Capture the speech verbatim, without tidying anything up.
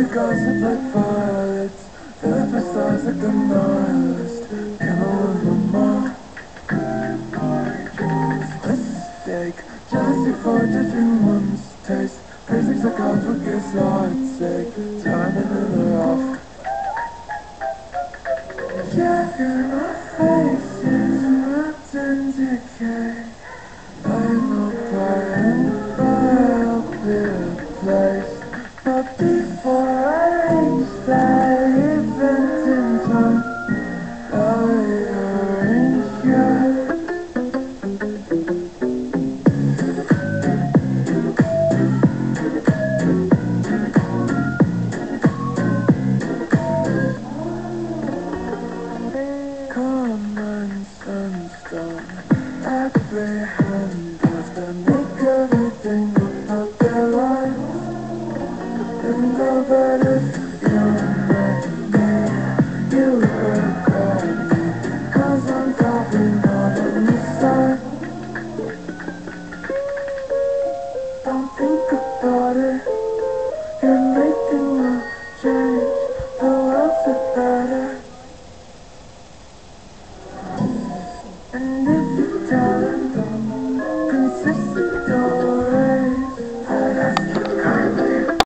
gossip like violets, feeling for stars like the nihilist. Candle in the mall, mistake, jealousy for different one's taste. Basics like God forgets Lord's sake, turning it off. Yeah, in my face is wrapped in decay. Laying up and I'll be replaced. But before I reach that event in time, I'll rearrange you. Common sense done. Apprehend if they make everything about their life. Think about if you met me, you would call me, 'cause I'm probably not on your side. Don't think about it.